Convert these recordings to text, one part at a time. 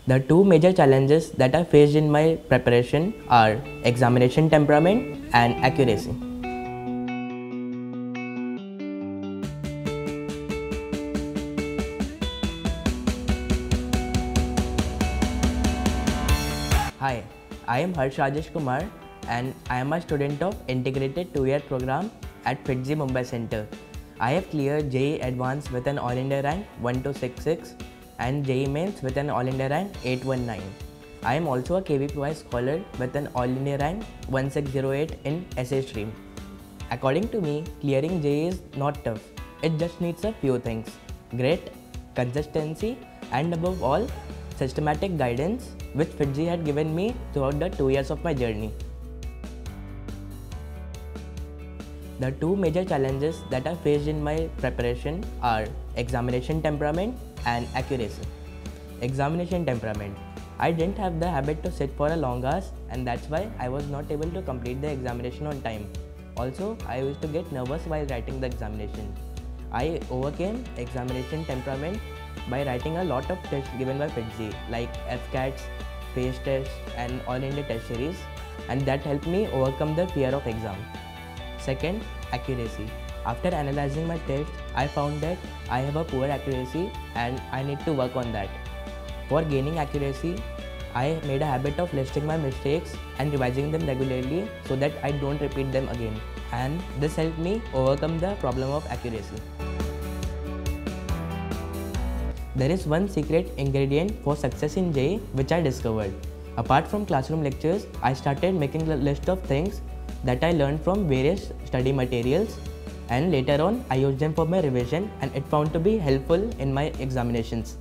The two major challenges that I faced in my preparation are examination temperament and accuracy. Hi, I am Harsh Rajesh Kumar and I am a student of Integrated 2-Year Program at FIITJEE Mumbai Center. I have cleared JEE Advanced with an All India rank 1266 and JEE Mains with an All India rank 819. I am also a KVPY scholar with an All India rank 1608 in Essay Stream. According to me, clearing JEE is not tough. It just needs a few things: grit, consistency, and above all, systematic guidance which FIITJEE had given me throughout the 2 years of my journey. The two major challenges that I faced in my preparation are examination temperament and accuracy. Examination temperament. I didn't have the habit to sit for a long hours, and that's why I was not able to complete the examination on time. Also, I used to get nervous while writing the examination. I overcame examination temperament by writing a lot of tests given by FIITJEE like FCATs, PACE tests and All India test series, and that helped me overcome the fear of exam. Second, accuracy. After analyzing my test, I found that I have a poor accuracy and I need to work on that. For gaining accuracy, I made a habit of listing my mistakes and revising them regularly so that I don't repeat them again. And this helped me overcome the problem of accuracy. There is one secret ingredient for success in JEE which I discovered. Apart from classroom lectures, I started making a list of things that I learned from various study materials, and later on I used them for my revision and it found to be helpful in my examinations.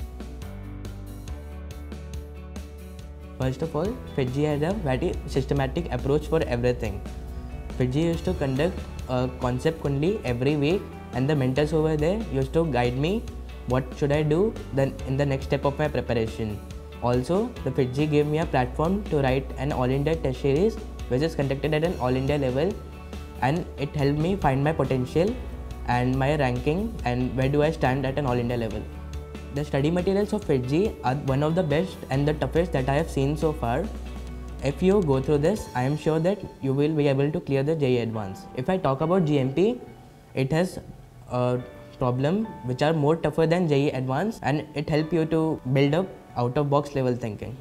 First of all, FIITJEE had a very systematic approach for everything. FIITJEE used to conduct a concept kundi every week, and the mentors over there used to guide me what should I do then in the next step of my preparation. Also, the FIITJEE gave me a platform to write an All India test series which is conducted at an All India level, and it helped me find my potential and my ranking and where do I stand at an All India level. The study materials of FIITJEE are one of the best and the toughest that I have seen so far. If you go through this, I am sure that you will be able to clear the JEE Advanced. If I talk about GMP, it has a problem which are more tougher than JEE Advanced, and it helps you to build up out of box level thinking.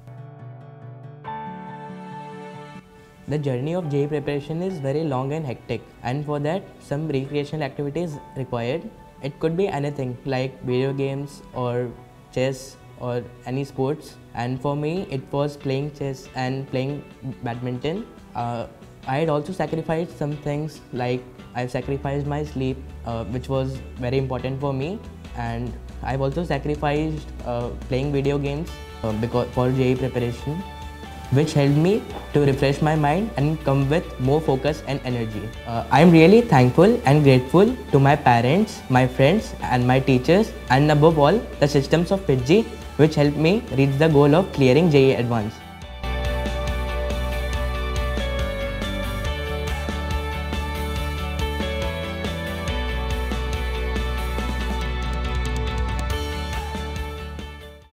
The journey of JEE preparation is very long and hectic, and for that some recreational activities required. It could be anything like video games or chess or any sports, and for me it was playing chess and playing badminton. I had also sacrificed some things, like I've sacrificed my sleep, which was very important for me, and I've also sacrificed playing video games because for JEE preparation, which helped me to refresh my mind and come with more focus and energy. I'm really thankful and grateful to my parents, my friends and my teachers, and above all the systems of FIITJEE which helped me reach the goal of clearing JEE Advanced.